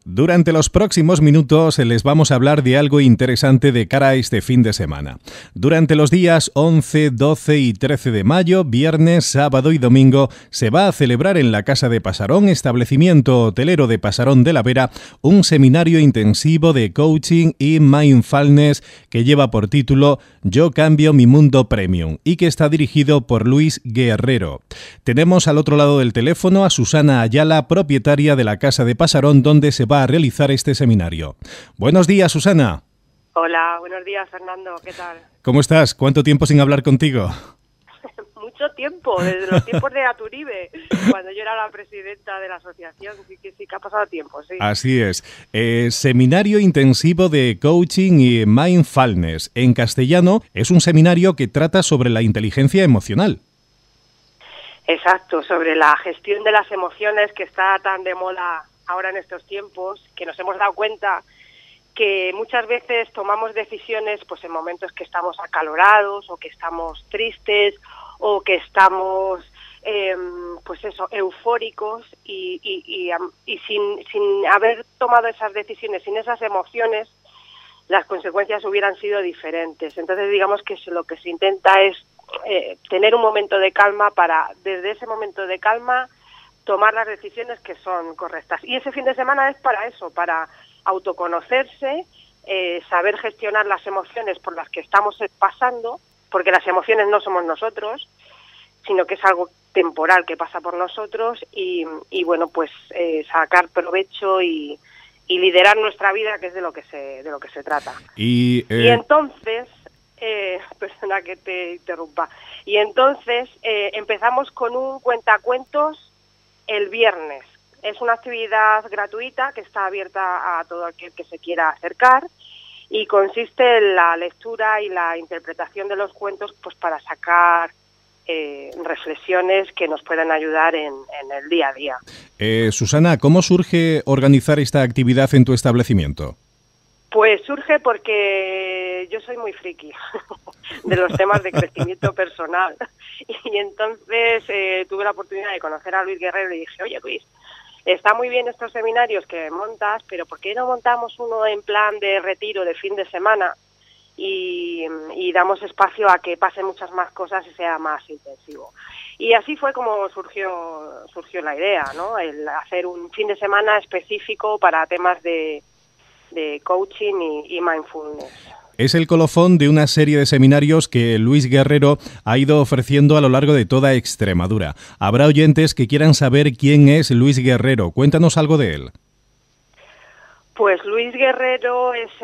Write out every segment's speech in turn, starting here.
Durante los próximos minutos les vamos a hablar de algo interesante de cara a este fin de semana. Durante los días 11, 12 y 13 de mayo, viernes, sábado y domingo, se va a celebrar en la Casa de Pasarón, establecimiento hotelero de Pasarón de la Vera, un seminario intensivo de coaching y mindfulness que lleva por título Yo cambio mi mundo premium y que está dirigido por Luis Guerrero. Tenemos al otro lado del teléfono a Susana Ayala, propietaria de la Casa de Pasarón, donde se va a realizar este seminario. Buenos días, Susana. Hola, buenos días, Fernando. ¿Qué tal? ¿Cómo estás? ¿Cuánto tiempo sin hablar contigo? Mucho tiempo, desde los tiempos de Aturibe, cuando yo era la presidenta de la asociación, sí que ha pasado tiempo, sí. Así es. Seminario intensivo de coaching y mindfulness. En castellano, es un seminario que trata sobre la inteligencia emocional. Exacto, sobre la gestión de las emociones que está tan de moda ahora en estos tiempos, que nos hemos dado cuenta que muchas veces tomamos decisiones pues en momentos que estamos acalorados o que estamos tristes o que estamos eufóricos y sin haber tomado esas decisiones, sin esas emociones, las consecuencias hubieran sido diferentes. Entonces digamos que lo que se intenta es tener un momento de calma para, desde ese momento de calma, tomar las decisiones que son correctas. Y ese fin de semana es para eso, para autoconocerse, saber gestionar las emociones por las que estamos pasando, porque las emociones no somos nosotros, sino que es algo temporal que pasa por nosotros y sacar provecho y liderar nuestra vida, que es de lo que se trata. Y entonces, perdona que te interrumpa, y entonces empezamos con un cuentacuentos el viernes. Es una actividad gratuita que está abierta a todo aquel que se quiera acercar y consiste en la lectura y la interpretación de los cuentos pues para sacar reflexiones que nos puedan ayudar en el día a día. Susana, ¿cómo surge organizar esta actividad en tu establecimiento? Pues surge porque yo soy muy friki de los temas de crecimiento personal y entonces tuve la oportunidad de conocer a Luis Guerrero y dije, oye Luis, está muy bien estos seminarios que montas, pero ¿por qué no montamos uno en plan de retiro de fin de semana y damos espacio a que pasen muchas más cosas y sea más intensivo? Y así fue como surgió la idea, ¿no? El hacer un fin de semana específico para temas de coaching y mindfulness. Es el colofón de una serie de seminarios que Luis Guerrero ha ido ofreciendo a lo largo de toda Extremadura. Habrá oyentes que quieran saber quién es Luis Guerrero. Cuéntanos algo de él. Pues Luis Guerrero es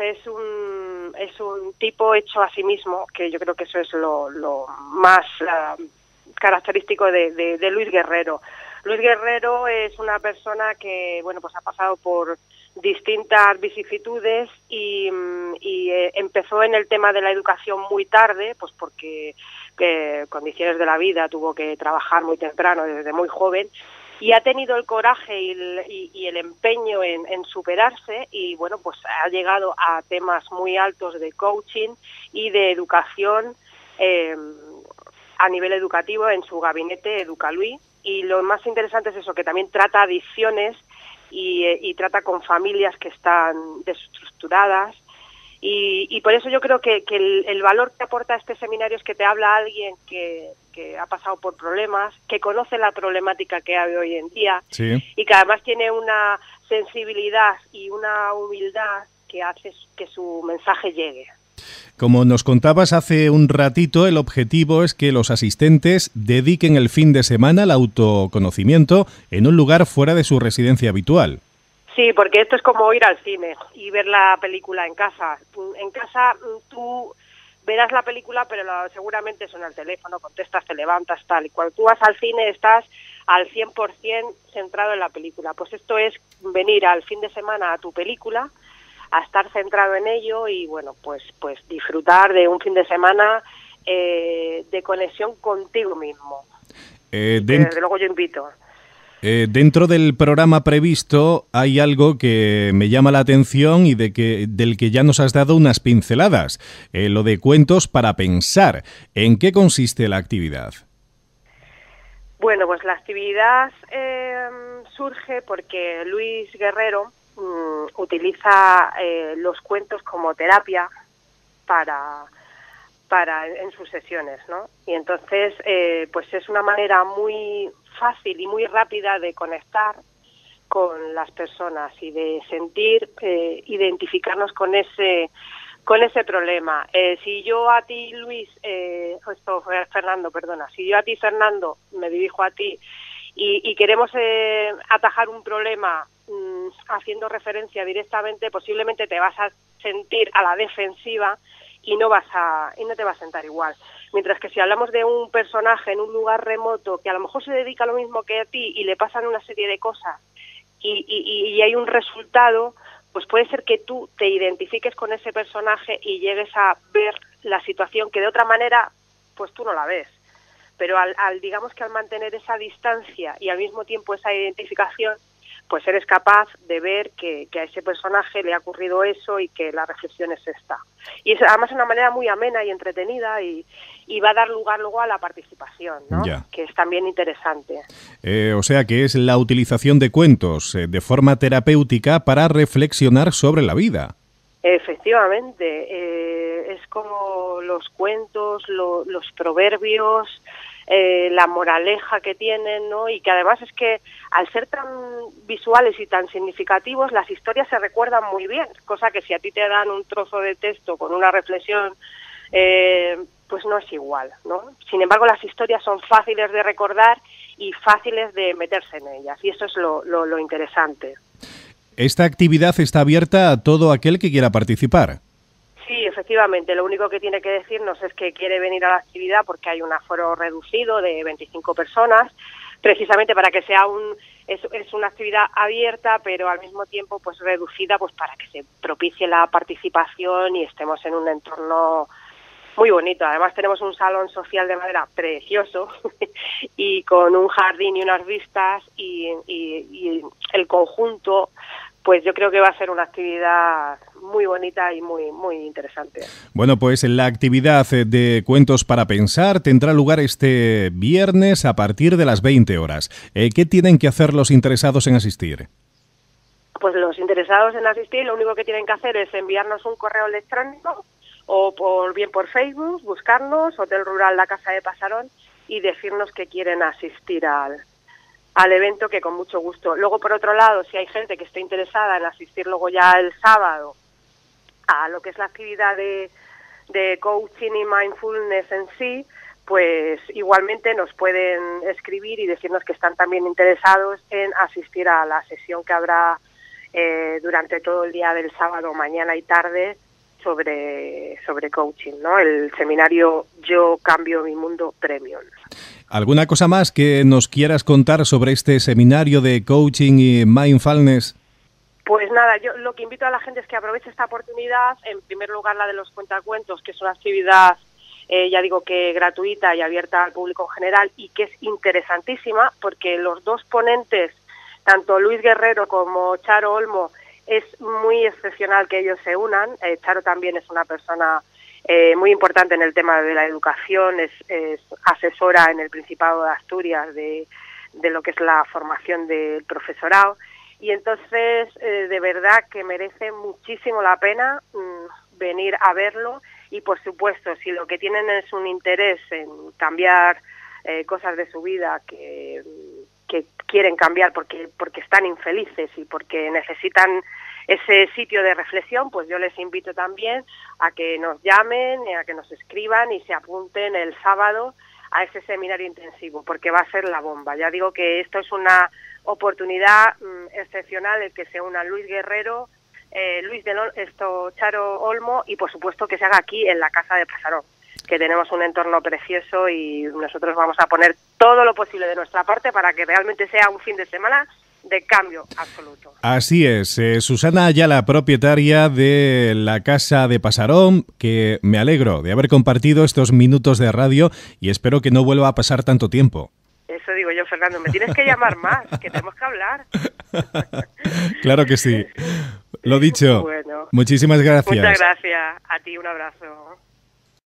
un tipo hecho a sí mismo, que yo creo que eso es lo más característico de Luis Guerrero. Luis Guerrero es una persona que, pues ha pasado por distintas vicisitudes y empezó en el tema de la educación muy tarde, pues porque condiciones de la vida tuvo que trabajar muy temprano, desde muy joven, y ha tenido el coraje y el empeño en superarse y pues ha llegado a temas muy altos de coaching y de educación a nivel educativo en su gabinete EducaLuis. Y lo más interesante es eso, que también trata adicciones y trata con familias que están desestructuradas y por eso yo creo que el valor que aporta este seminario es que te habla alguien que ha pasado por problemas, que conoce la problemática que hay hoy en día, sí, y que además tiene una sensibilidad y una humildad que hace que su mensaje llegue. Como nos contabas hace un ratito, el objetivo es que los asistentes dediquen el fin de semana al autoconocimiento en un lugar fuera de su residencia habitual. Sí, porque esto es como ir al cine y ver la película en casa. En casa tú verás la película, pero seguramente es en el teléfono, contestas, te levantas, tal. Y cuando tú vas al cine estás al 100% centrado en la película. Pues esto es venir al fin de semana a tu película, a estar centrado en ello y pues disfrutar de un fin de semana de conexión contigo mismo. Desde luego yo invito. Dentro del programa previsto hay algo que me llama la atención y del que ya nos has dado unas pinceladas, lo de cuentos para pensar. ¿En qué consiste la actividad? Bueno, pues la actividad surge porque Luis Guerrero utiliza los cuentos como terapia para en sus sesiones, ¿no? Y entonces, pues es una manera muy fácil y muy rápida de conectar con las personas y de sentir, identificarnos con ese problema. Si yo a ti, Luis, Fernando, perdona, si yo a ti, Fernando, me dirijo a ti y queremos atajar un problema haciendo referencia directamente, posiblemente te vas a sentir a la defensiva y no te va a sentar igual. Mientras que si hablamos de un personaje en un lugar remoto que a lo mejor se dedica a lo mismo que a ti y le pasan una serie de cosas y hay un resultado, pues puede ser que tú te identifiques con ese personaje y llegues a ver la situación que de otra manera pues tú no la ves. Pero digamos que al mantener esa distancia y al mismo tiempo esa identificación, pues eres capaz de ver que a ese personaje le ha ocurrido eso y que la reflexión es esta. Y es además una manera muy amena y entretenida y va a dar lugar luego a la participación, ¿no? Ya. Que es también interesante. O sea que es la utilización de cuentos de forma terapéutica para reflexionar sobre la vida. Efectivamente, es como los cuentos, los proverbios, la moraleja que tienen, ¿no? Y que además es que al ser tan visuales y tan significativos, las historias se recuerdan muy bien, cosa que si a ti te dan un trozo de texto con una reflexión, pues no es igual, ¿no? Sin embargo, las historias son fáciles de recordar y fáciles de meterse en ellas, y eso es lo interesante. ¿Esta actividad está abierta a todo aquel que quiera participar? Sí, efectivamente. Lo único que tiene que decirnos es que quiere venir a la actividad porque hay un aforo reducido de 25 personas, precisamente para que sea es una actividad abierta, pero al mismo tiempo pues reducida, pues para que se propicie la participación y estemos en un entorno muy bonito. Además tenemos un salón social de madera precioso y con un jardín y unas vistas y el conjunto, pues yo creo que va a ser una actividad muy bonita y muy interesante. Bueno, pues la actividad de Cuentos para Pensar tendrá lugar este viernes a partir de las 20 horas. ¿Qué tienen que hacer los interesados en asistir? Pues los interesados en asistir lo único que tienen que hacer es enviarnos un correo electrónico o bien por Facebook, buscarnos, Hotel Rural La Casa de Pasarón, y decirnos que quieren asistir al evento, que con mucho gusto. Luego, por otro lado, si hay gente que esté interesada en asistir luego ya el sábado a lo que es la actividad de coaching y mindfulness en sí, pues igualmente nos pueden escribir y decirnos que están también interesados en asistir a la sesión que habrá durante todo el día del sábado, mañana y tarde, sobre coaching, ¿no? El seminario Yo Cambio Mi Mundo Premium. ¿Alguna cosa más que nos quieras contar sobre este seminario de coaching y mindfulness? Pues nada, yo lo que invito a la gente es que aproveche esta oportunidad, en primer lugar la de los cuentacuentos, que es una actividad, ya digo que gratuita y abierta al público en general y que es interesantísima porque los dos ponentes, tanto Luis Guerrero como Charo Olmo, es muy excepcional que ellos se unan. Charo también es una persona muy importante en el tema de la educación, es asesora en el Principado de Asturias de lo que es la formación del profesorado, y entonces de verdad que merece muchísimo la pena venir a verlo. Y por supuesto, si lo que tienen es un interés en cambiar cosas de su vida que quieren cambiar porque están infelices y porque necesitan ese sitio de reflexión, pues yo les invito también a que nos llamen, a que nos escriban y se apunten el sábado a ese seminario intensivo, porque va a ser la bomba. Ya digo que esto es una oportunidad excepcional, el que se unan Luis Guerrero, Charo Olmo, y por supuesto que se haga aquí en la Casa de Pasarón, que tenemos un entorno precioso y nosotros vamos a poner todo lo posible de nuestra parte para que realmente sea un fin de semana de cambio absoluto. Así es. Susana Ayala, propietaria de la Casa de Pasarón, que me alegro de haber compartido estos minutos de radio y espero que no vuelva a pasar tanto tiempo. Eso digo yo, Fernando, me tienes que llamar más, que tenemos que hablar. Claro que sí. Lo dicho. Bueno, muchísimas gracias. Muchas gracias. A ti un abrazo.